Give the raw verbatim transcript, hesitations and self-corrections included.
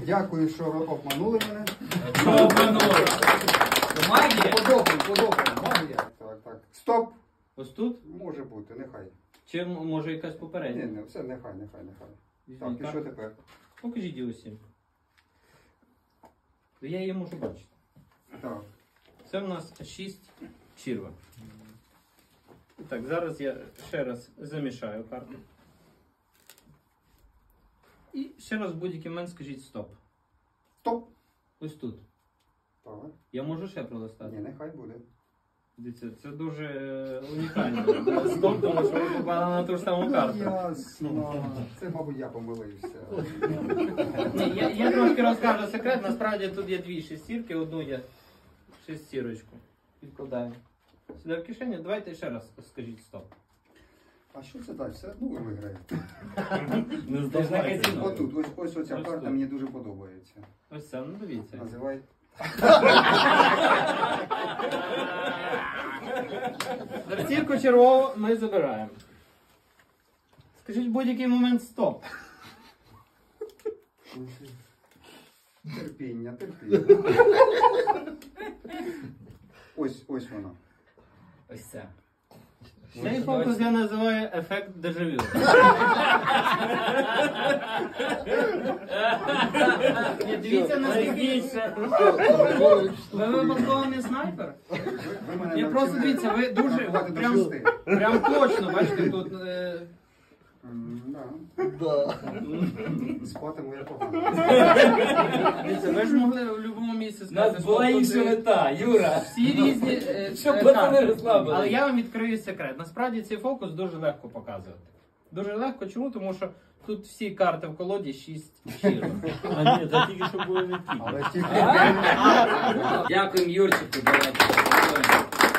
Дякую, що обманули мене. Що обманули? Магія? Подобає, подобає. Магія. Так, так. Стоп. Ось тут? Може бути, нехай. Чи може якась Ні, попередня? не, все, нехай, нехай, нехай. Візьміть Так, і що карту. тепер? Покажіть її усім. Я її можу бачити. Так. Це в нас шість черва. Так, зараз я ще раз замішаю карту. І ще раз в будь-який момент скажіть стоп. Стоп. Ось тут. Так. Я можу ще пролистати? Ні, нехай буде. Дивіться, це дуже е, унікально. Стоп, тому що ви попали на ту ж саму карту. Ясно. Це, мабуть, я помилився. Ні, я, я трошки розкажу секрет. Насправді тут є дві шестірки, одну я шестірочку відкладаю сюди в кишеню. Давайте ще раз скажіть стоп. А що це так? Все одно ви виграєте. Не здавайте. Отут, ось, ось оця Ось карта тут. мені дуже подобається. Ось це, ну дивіться. Називай. Зірку червову ми забираємо. Скажіть в будь-який момент стоп. Терпіння, терпіння. Ось, ось вона. Ось це. Цей фокус я називаю ефект дежавю. Ні, дивіться наскільки. Ви випадково не снайпер? Ви, ви мене Я просто навчили дивіться, ви дуже рахувати до прям, шести. прям точно, бачите, тут е, М, да. Да. Спатиму я погано. дивіться, ви ж могли в будь-якому місці У сказати, нас була що інша тут, е, мета, Юра. всі різні е, Щоб е, пацани карти. розслабились. Але я вам відкрию секрет. Насправді цей фокус дуже легко показувати. Дуже легко, чому? Тому що тут всі карти в колоді шість щиро. А ні, це тільки що були не ті. Але тільки... Дякуємо, Юрчику. Давайте.